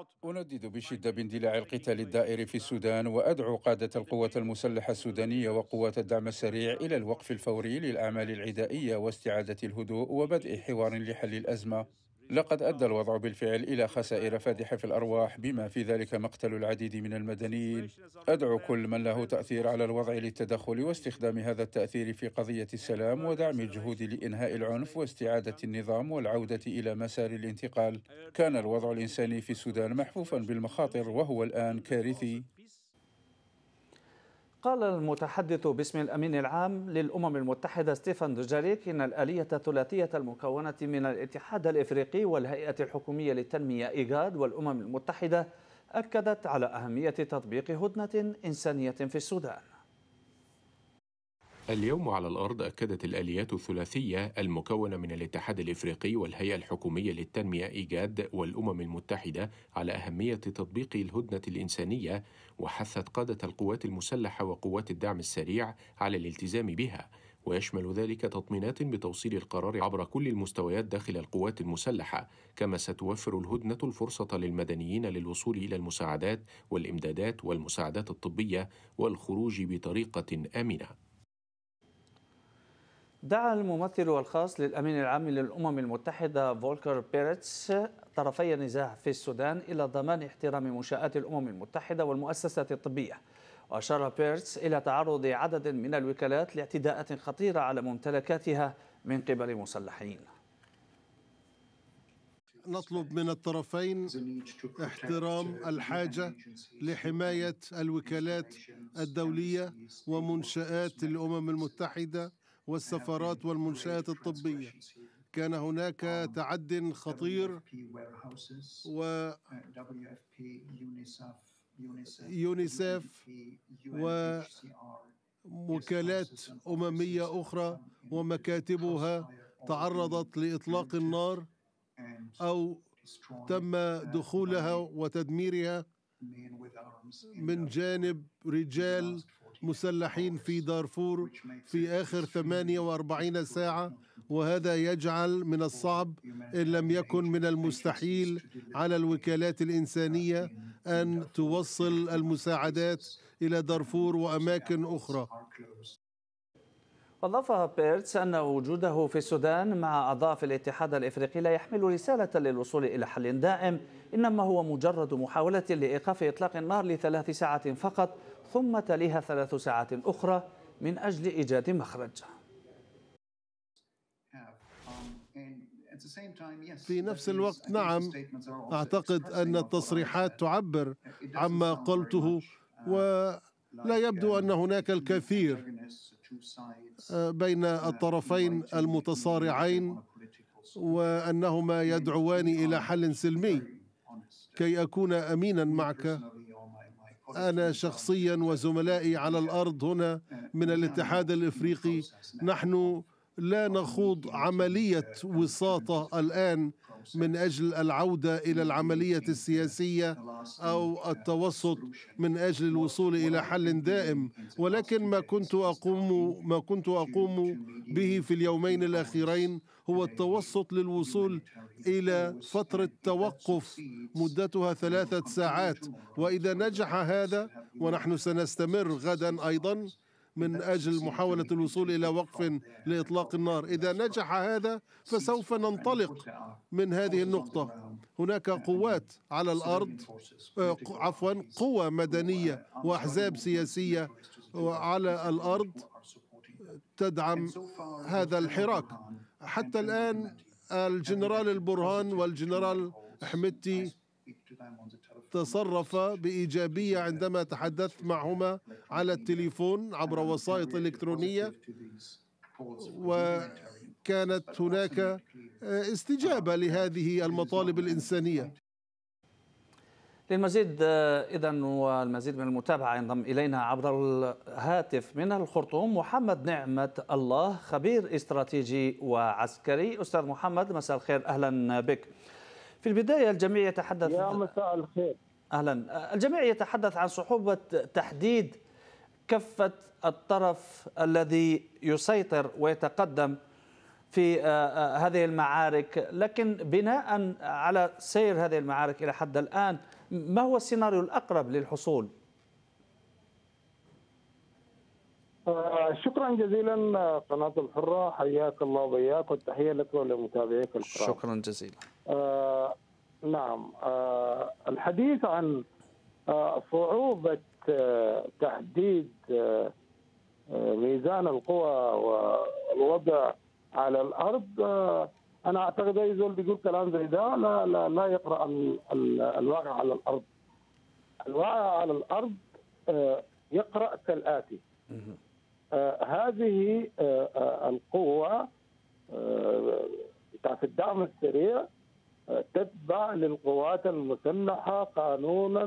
أندد بشدة باندلاع القتال الدائر في السودان، وأدعو قادة القوات المسلحة السودانية وقوات الدعم السريع إلى الوقف الفوري للأعمال العدائية واستعادة الهدوء وبدء حوار لحل الأزمة. لقد أدى الوضع بالفعل إلى خسائر فادحة في الأرواح، بما في ذلك مقتل العديد من المدنيين. أدعو كل من له تأثير على الوضع للتدخل واستخدام هذا التأثير في قضية السلام ودعم الجهود لإنهاء العنف واستعادة النظام والعودة إلى مسار الانتقال. كان الوضع الإنساني في السودان محفوفا بالمخاطر، وهو الآن كارثي. قال المتحدث باسم الأمين العام للأمم المتحدة ستيفان دوجاريك إن الآلية الثلاثية المكونة من الاتحاد الإفريقي والهيئة الحكومية للتنمية إيغاد والأمم المتحدة أكدت على أهمية تطبيق هدنة إنسانية في السودان. اليوم على الأرض أكدت الآليات الثلاثية المكونة من الاتحاد الإفريقي والهيئة الحكومية للتنمية إيجاد والأمم المتحدة على أهمية تطبيق الهدنة الإنسانية، وحثت قادة القوات المسلحة وقوات الدعم السريع على الالتزام بها، ويشمل ذلك تطمينات بتوصيل القرار عبر كل المستويات داخل القوات المسلحة، كما ستوفر الهدنة الفرصة للمدنيين للوصول إلى المساعدات والإمدادات والمساعدات الطبية والخروج بطريقة آمنة. دعا الممثل الخاص للأمين العام للأمم المتحدة فولكر بيرتس طرفي النزاع في السودان إلى ضمان احترام منشآت الأمم المتحدة والمؤسسات الطبية. وأشار بيرتس إلى تعرض عدد من الوكالات لاعتداءات خطيرة على ممتلكاتها من قبل مسلحين. نطلب من الطرفين احترام الحاجة لحماية الوكالات الدولية ومنشآت الأمم المتحدة والسفارات والمنشآت الطبية. كان هناك تعد خطير، ويونيسف ووكالات أممية أخرى ومكاتبها تعرضت لإطلاق النار أو تم دخولها وتدميرها من جانب رجال مسلحين في دارفور في آخر 48 ساعة، وهذا يجعل من الصعب إن لم يكن من المستحيل على الوكالات الإنسانية أن توصل المساعدات إلى دارفور وأماكن أخرى. أضاف بيرتس أن وجوده في السودان مع أعضاء في الاتحاد الإفريقي لا يحمل رسالة للوصول إلى حل دائم، إنما هو مجرد محاولة لإيقاف إطلاق النار ل3 ساعات فقط، ثم تليها 3 ساعات أخرى من أجل إيجاد مخرج. في نفس الوقت نعم، أعتقد أن التصريحات تعبر عما قلته، ولا يبدو أن هناك الكثير بين الطرفين المتصارعين وأنهما يدعوان إلى حل سلمي. كي أكون أمينا معك، أنا شخصيا وزملائي على الأرض هنا من الاتحاد الإفريقي، نحن لا نخوض عملية وساطة الآن من أجل العودة إلى العملية السياسية أو التوسط من أجل الوصول إلى حل دائم، ولكن ما كنت أقوم به في اليومين الأخيرين هو التوسط للوصول إلى فترة توقف مدتها 3 ساعات. وإذا نجح هذا، ونحن سنستمر غدا أيضا من أجل محاولة الوصول إلى وقف لإطلاق النار، إذا نجح هذا فسوف ننطلق من هذه النقطة. هناك قوات على الأرض، قوى مدنية وأحزاب سياسية على الأرض تدعم هذا الحراك. حتى الآن الجنرال البرهان والجنرال حمدتي تصرف بإيجابية عندما تحدثت معهما على التليفون عبر وسائط إلكترونية، وكانت هناك استجابة لهذه المطالب الإنسانية. للمزيد إذن والمزيد من المتابعة ينضم إلينا عبر الهاتف من الخرطوم محمد نعمة الله، خبير استراتيجي وعسكري. أستاذ محمد، مساء الخير، أهلا بك. في البداية الجميع يتحدث يا مساء الخير. أهلا. الجميع يتحدث عن صعوبة تحديد كفة الطرف الذي يسيطر ويتقدم في هذه المعارك، لكن بناء على سير هذه المعارك إلى حد الآن ما هو السيناريو الأقرب للحصول؟ شكرا جزيلا قناة الحرة، حياك الله وبياك، والتحية لك ولمتابعيك الكرام. شكرا جزيلا. نعم، الحديث عن صعوبة تحديد ميزان القوى والوضع على الأرض، أنا أعتقد أي زول بيقول كلام زي ده لا يقرأ الواقع على الأرض. الواقع على الأرض يقرأ كالآتي: هذه القوة بتاعت الدعم السريع تتبع للقوات المسلحة قانونا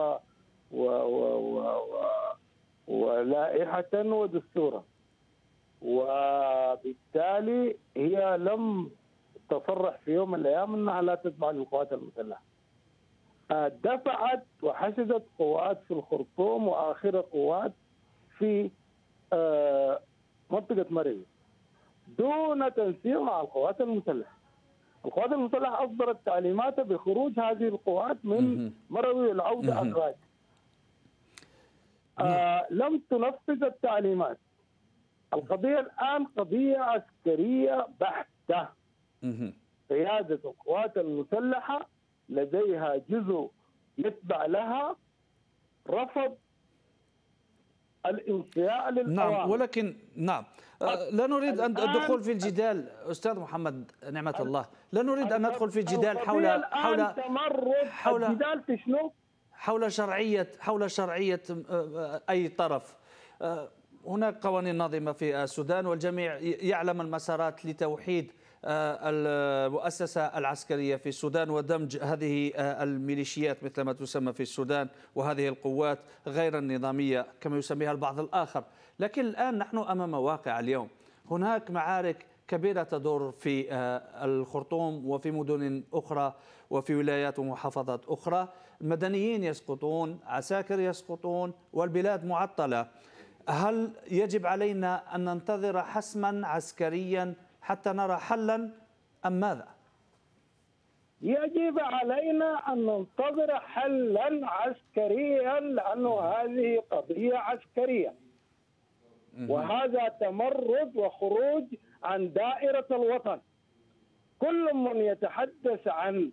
ولائحة ودستورا، وبالتالي هي لم تصرح في يوم من الأيام أنها لا تتبع للقوات المسلحة. دفعت وحشدت قوات في الخرطوم وآخر قوات في منطقة مريم دون تنسيق مع القوات المسلحة. القوات المسلحة أصدرت تعليمات بخروج هذه القوات من مروي والعودة أدراج. لم تنفذ التعليمات. القضية الآن قضية عسكرية بحتة. قيادة القوات المسلحة لديها جزء يتبع لها رفض الانصياع للأوامر. نعم، ولكن لا نريد أن ندخل في الجدال أستاذ محمد نعمة الله، لا نريد أن ندخل في الجدال الجدال في شنو؟ حول شرعية أي طرف. هناك قوانين ناظمة في السودان، والجميع يعلم المسارات لتوحيد المؤسسة العسكرية في السودان ودمج هذه الميليشيات مثل ما تسمى في السودان وهذه القوات غير النظامية كما يسميها البعض الآخر. لكن الآن نحن أمام واقع اليوم، هناك معارك كبيرة تدور في الخرطوم وفي مدن أخرى وفي ولايات ومحافظات أخرى، مدنيين يسقطون، عساكر يسقطون، والبلاد معطلة. هل يجب علينا أن ننتظر حسما عسكريا حتى نرى حلا أم ماذا؟ يجب علينا أن ننتظر حلا عسكريا، لأنه هذه قضية عسكرية، وهذا تمرد وخروج عن دائرة الوطن. كل من يتحدث عن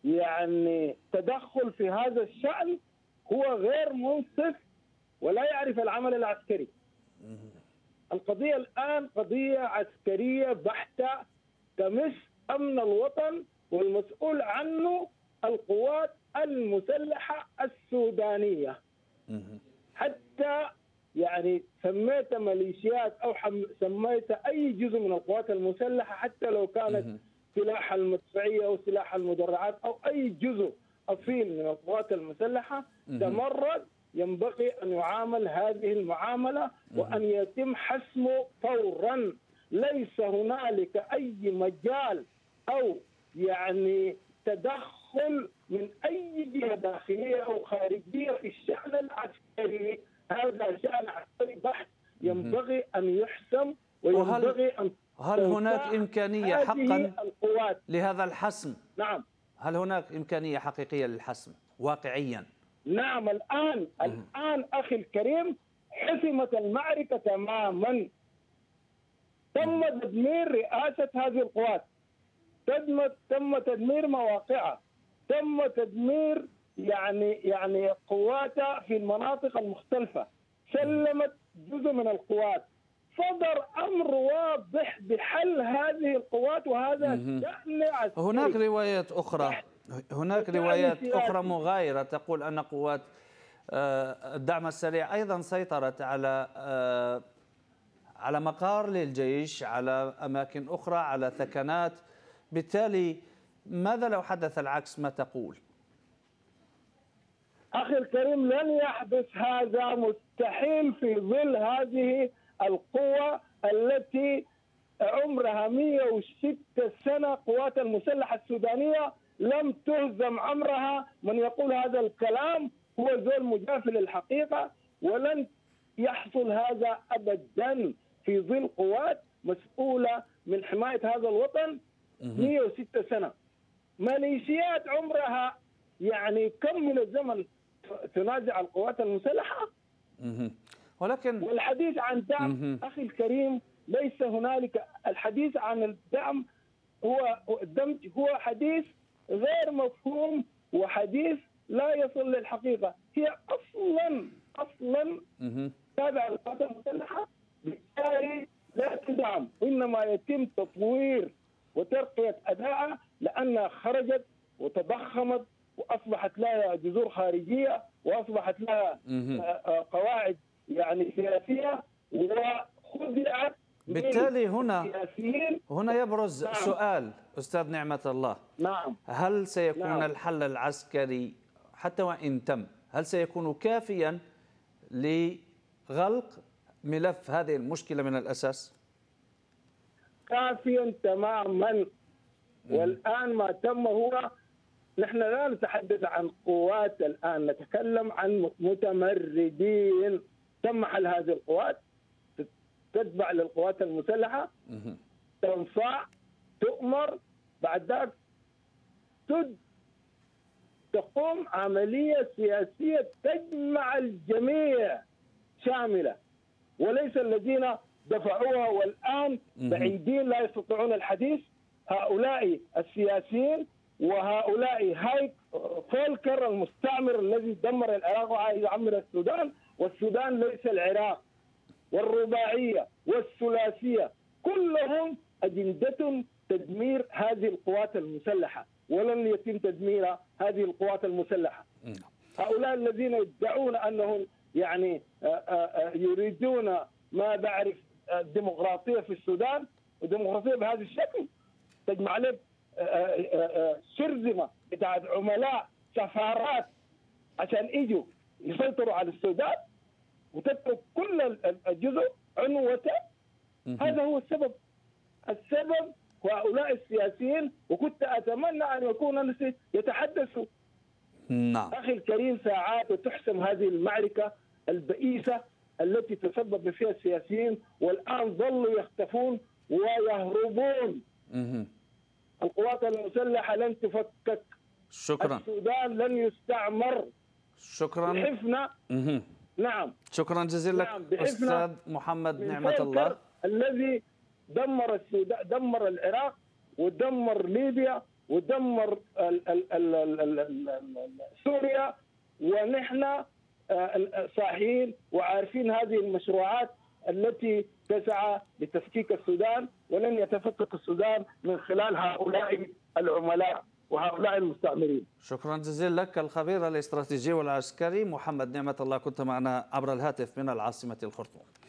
تدخل في هذا الشأن هو غير منصف ولا يعرف العمل العسكري. القضية الآن قضية عسكرية بحتة تمس أمن الوطن، والمسؤول عنه القوات المسلحة السودانية. حتى سميت ميليشيات أو سميت أي جزء من القوات المسلحة، حتى لو كانت سلاح المدفعية أو سلاح المدرعات أو أي جزء أصيل من القوات المسلحة تمرد، ينبغي أن يعامل هذه المعاملة وأن يتم حسمه فورا. ليس هنالك أي مجال أو تدخل من أي جهة داخلية أو خارجية في الشأن العسكري. هذا شأن عسكري بحت ينبغي أن يحسم، وينبغي أن هل هناك إمكانية حقا لهذا الحسم؟ نعم. هل هناك إمكانية حقيقية للحسم واقعيا؟ نعم، الآن أخي الكريم حسمت المعركة تماما. تم تدمير رئاسة هذه القوات، تم تدمير مواقعها، تم تدمير قواتها في المناطق المختلفة، سلمت جزء من القوات. صدر أمر واضح بحل هذه القوات، وهذا شأن عسكري. هناك روايات أخرى مغايرة تقول أن قوات الدعم السريع أيضا سيطرت على مقار للجيش، على أماكن أخرى، على ثكنات. بالتالي ماذا لو حدث العكس؟ ما تقول؟ أخي الكريم، لن يحدث هذا، مستحيل في ظل هذه القوة التي عمرها 106 سنة. قوات المسلحة السودانية لم تهزم عمرها. من يقول هذا الكلام هو زول مجافل للحقيقة، ولن يحصل هذا أبدا في ظل قوات مسؤولة من حماية هذا الوطن 106 سنة. ميليشيات عمرها يعني كم من الزمن تنازع القوات المسلحة. ولكن والحديث عن دعم أخي الكريم ليس هنالك. الحديث عن الدعم هو الدمج هو حديث غير مفهوم وحديث لا يصل للحقيقة. هي أصلا تابعة للقوات المسلحة، بالتالي لا تدعم، إنما يتم تطوير وترقية أدائها لأنها خرجت وتضخمت وأصبحت لها جذور خارجية وأصبحت لها قواعد يعني سياسية وخدعت. بالتالي هنا يبرز سؤال أستاذ نعمة الله. نعم. هل سيكون الحل العسكري حتى وإن تم، هل سيكون كافيا لغلق ملف هذه المشكلة من الأساس؟ كافيا تماما. والآن ما تم هو، نحن لا نتحدث عن قوات الآن، نتكلم عن متمردين. تم حل هذه القوات، تتبع للقوات المسلحة، تنصاع، تؤمر، بعد ذلك تقوم عملية سياسية تجمع الجميع شاملة، وليس الذين دفعوها والآن بعيدين لا يستطيعون الحديث. هؤلاء السياسيين وهؤلاء هاي فولكر المستعمر الذي دمر العراق وعايز يعمر السودان، والسودان ليس العراق. والرباعية والثلاثية كلهم أجندة تدمير هذه القوات المسلحة، ولن يتم تدمير هذه القوات المسلحة. هؤلاء الذين يدعون أنهم يعني يريدون ما بعرف الديمقراطية في السودان، وديمقراطية بهذا الشكل تجمع لك شرذمة بتاعت عملاء سفارات عشان يجوا يسيطروا على السودان وتترك كل الجزء عنوته. هذا هو السبب هؤلاء السياسيين. وكنت أتمنى أن يكون الناس يتحدثوا. نعم أخي الكريم، ساعات وتحسم هذه المعركة البئيسة التي تسبب فيها السياسيين، والآن ظلوا يختفون ويهربون. القوات المسلحة لن تفكك. شكرا. السودان لن يستعمر. شكرا. بحفنا. نعم. شكرا جزيلا لك أستاذ محمد نعمة الله الذي دمر السودان، دمر العراق، ودمر ليبيا، ودمر سوريا، ونحن صاحيين وعارفين هذه المشروعات التي تسعى لتفكيك السودان، ولن يتفكك السودان من خلال هؤلاء العملاء وهؤلاء المستعمرين. شكرا جزيلا لك الخبير الاستراتيجي والعسكري محمد نعمة الله، كنت معنا عبر الهاتف من العاصمة الخرطوم.